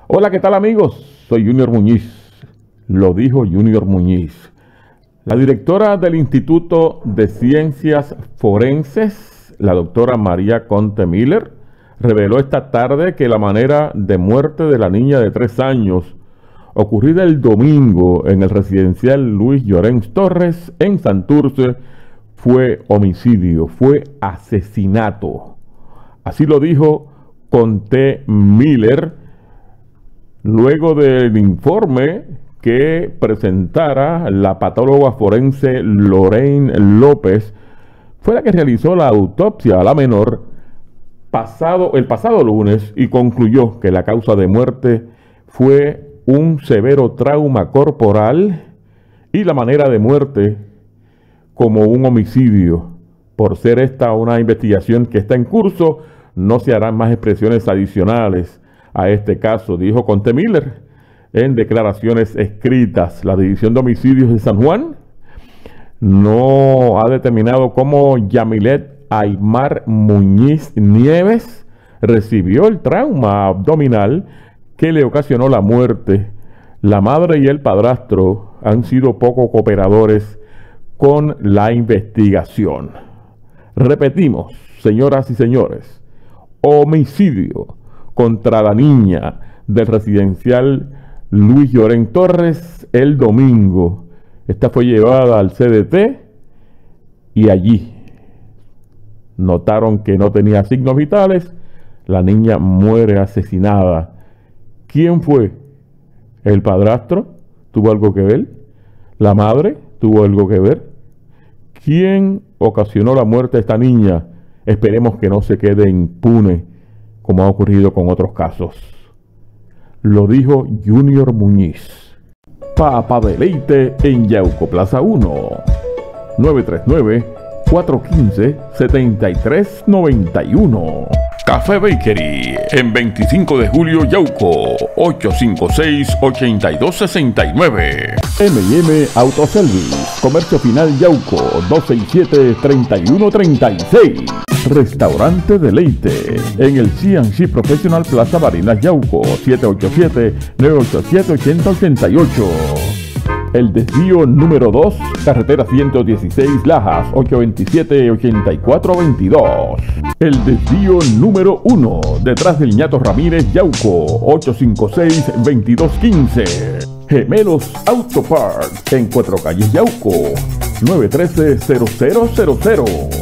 Hola, ¿qué tal amigos? Soy Junior Muñiz. Lo dijo Junior Muñiz. La directora del Instituto de Ciencias Forenses, la doctora María Conte Miller, reveló esta tarde que la manera de muerte de la niña de 3 años, ocurrida el domingo en el residencial Luis Llorens Torres en Santurce, fue homicidio, fue asesinato. Así lo dijo Conte Miller, luego del informe que presentara la patóloga forense Lorraine López, fue la que realizó la autopsia a la menor el pasado lunes y concluyó que la causa de muerte fue un severo trauma corporal y la manera de muerte como un homicidio. Por ser esta una investigación que está en curso, no se harán más expresiones adicionales a este caso, dijo Conte Miller en declaraciones escritas. La División de Homicidios de San Juan no ha determinado cómo Yamilet Aymar Muñiz Nieves recibió el trauma abdominal que le ocasionó la muerte. La madre y el padrastro han sido poco cooperadores con la investigación. Repetimos, señoras y señores, homicidio contra la niña del residencial Luis Llorens Torres el domingo. Esta fue llevada al CDT y allí notaron que no tenía signos vitales. La niña muere asesinada. ¿Quién fue? ¿El padrastro? ¿Tuvo algo que ver? ¿La madre? ¿Tuvo algo que ver? ¿Quién ocasionó la muerte de esta niña? Esperemos que no se quede impune como ha ocurrido con otros casos. Lo dijo Junior Muñiz. Papa Deleite en Yauco Plaza 1. 939-415-7391. Café Bakery en 25 de julio Yauco, 856-8269. M&M Autoservice, Comercio Final Yauco, 267-3136. Restaurante Deleite en el C&C Professional Plaza Barinas Yauco, 787-987-8088. El desvío número 2, carretera 116 Lajas, 827-8422. El desvío número 1, detrás del Ñato Ramírez Yauco, 856-2215. Gemelos Auto Parts en 4 calles Yauco, 913-0000.